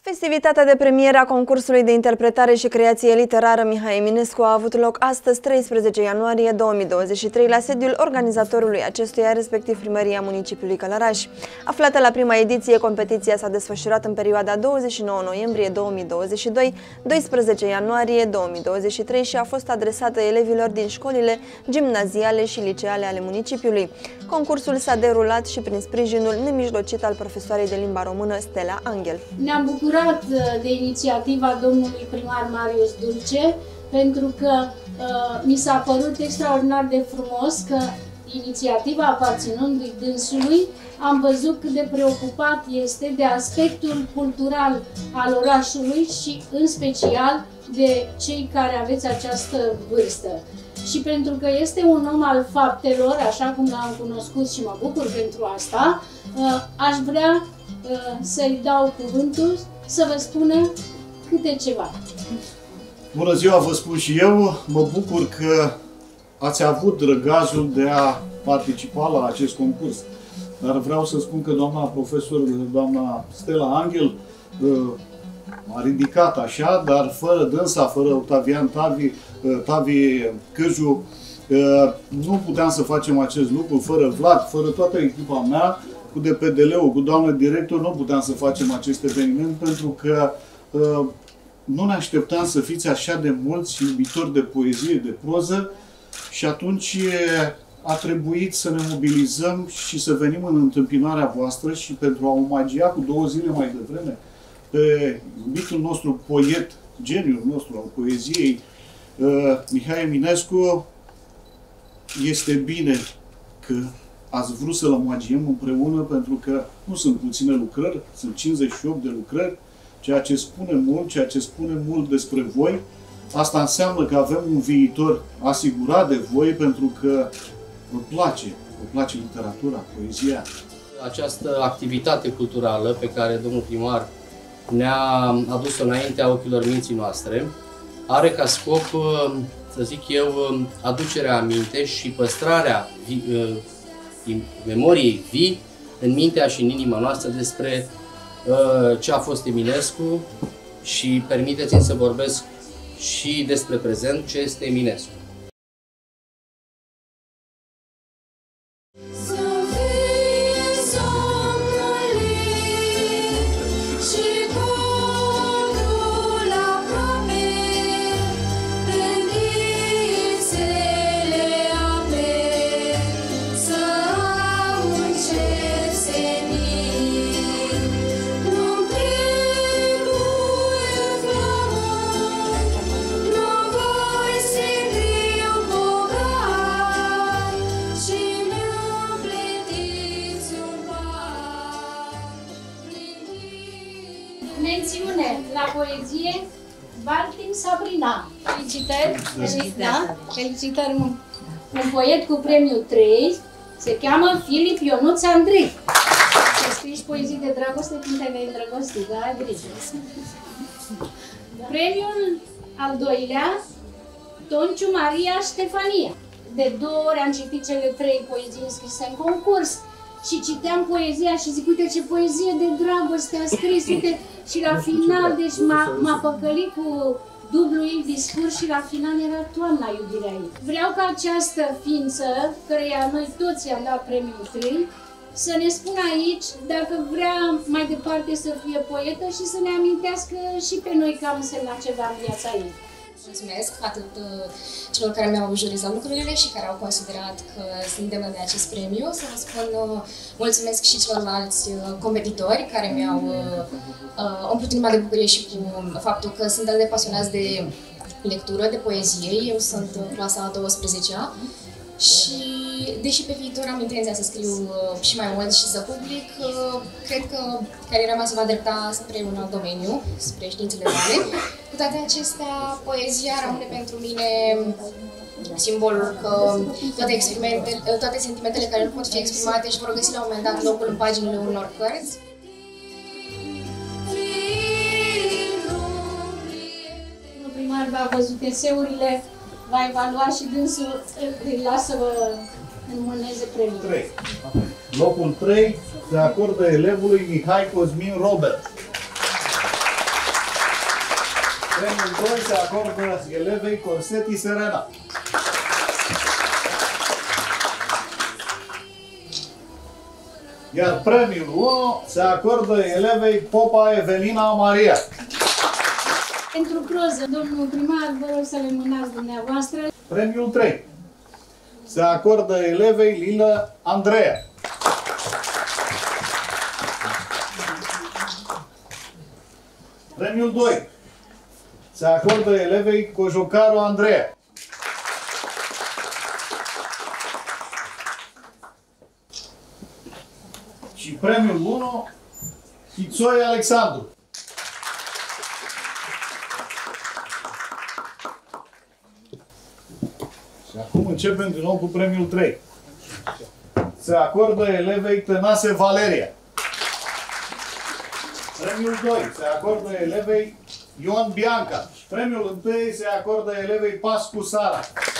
Festivitatea de premieră a concursului de interpretare și creație literară Mihai Eminescu a avut loc astăzi, 13 ianuarie 2023, la sediul organizatorului acestuia, respectiv Primăria Municipiului Călăraș. Aflată la prima ediție, competiția s-a desfășurat în perioada 29 noiembrie 2022 12 ianuarie 2023 și a fost adresată elevilor din școlile gimnaziale și liceale ale municipiului. Concursul s-a derulat și prin sprijinul nemijlocit al profesoarei de limba română Stella Angel. Ne-am bucurat de inițiativa domnului primar Marius Dulce, pentru că mi s-a părut extraordinar de frumos că inițiativa aparținându-i dânsului, am văzut cât de preocupat este de aspectul cultural al orașului și în special de cei care aveți această vârstă. Și pentru că este un om al faptelor, așa cum l-am cunoscut și mă bucur pentru asta, aș vrea să-i dau cuvântul să vă spună câte ceva. Bună ziua, vă spun și eu. Mă bucur că ați avut drăgajul de a participa la acest concurs. Dar vreau să spun că doamna profesor, doamna Stella Angel, m-a ridicat așa, dar fără dânsa, fără Octavian Tavi Câju, nu puteam să facem acest lucru, fără Vlad, fără toată echipa mea, cu DPDL-ul, cu doamna director, nu puteam să facem acest eveniment, pentru că nu ne așteptam să fiți așa de mulți iubitori de poezie, de proză, și atunci a trebuit să ne mobilizăm și să venim în întâmpinarea voastră și pentru a omagia cu 2 zile mai devreme pe iubitul nostru poet, geniul nostru al poeziei, Mihai Eminescu. Este bine că ați vrut să-l omagiem împreună, pentru că nu sunt puține lucrări, sunt 58 de lucrări, ceea ce spune mult despre voi. Asta înseamnă că avem un viitor asigurat de voi, pentru că vă place literatura, poezia. Această activitate culturală pe care domnul primar ne-a adus-o înaintea ochilor minții noastre are ca scop, să zic eu, aducerea aminte și păstrarea memoriei vii în mintea și în inima noastră despre ce a fost Eminescu și permiteți-mi să vorbesc și despre prezent, ce este Eminescu. Mențiune la poezie, Valtim Sabrina. Felicitări! Felicitări! Un poet cu premiul 3 se cheamă Filip Ionuț Andrei. Și scrii poezii de dragoste când te-ai îndrăgostit, da? Ai grijă. Premiul al doilea, Tonciu Maria Ștefania. De 2 ori am citit cele 3 poezii înscrise în concurs. Și citeam poezia și zic, uite ce poezie de dragoste a scris, uite, și la final, deci m-a păcălit cu dublu ei discurs și la final era toamna iubirea ei. Vreau ca această ființă, căreia noi toți i-am dat premiul 3, să ne spună aici dacă vrea mai departe să fie poetă și să ne amintească și pe noi că am însemnat ceva în viața ei. Mulțumesc atât celor care mi-au jurizat lucrurile și care au considerat că sunt demnă de acest premiu. Să vă spun mulțumesc și celorlalți competitori care mi-au umplut inima de bucurie și cu faptul că sunt atât de pasionați de lectură, de poezie. Eu sunt clasa a 12-a și, deși pe viitor am intenția să scriu și mai mult și să public, cred că cariera mea se va îndrepta spre un alt domeniu, spre științele reale. Cu toate acestea, poezia rămâne pentru mine simbolul că toate sentimentele care nu pot fi exprimate și vor găsi la un moment dat locul în paginile unor cărți. Domnul primar v-a văzut eseurile, va evalua și dânsul îi lasă-vă înmâneze premiul. 3. Locul 3 se acordă elevului Mihai Cosmin Robert. Premiul 2 se acordă elevei Corsetti Serena. Iar premiul 1 se acordă elevei Popa Evelina Maria. Pentru proză, domnul primar, vă rog să le mânați dumneavoastră. Premiul 3 se acordă elevei Lilă Andreea. Premiul 2 se acordă elevei Cojocaru Andreea. Și premiul 1 Hițoi Alexandru. Și acum începem din nou cu premiul 3. Se acordă elevei Tănase Valeria. Premiul 2 se acordă elevei Ion Bianca. Premiul 1 se acordă elevei Pascu Sara.